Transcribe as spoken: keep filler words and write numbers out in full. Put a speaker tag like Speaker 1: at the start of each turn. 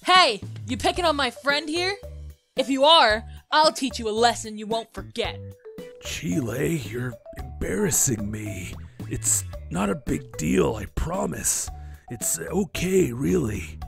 Speaker 1: Hey, you picking on my friend here? If you are, I'll teach you a lesson you won't forget.
Speaker 2: Cheelai, you're embarrassing me. It's not a big deal, I promise. It's okay, really.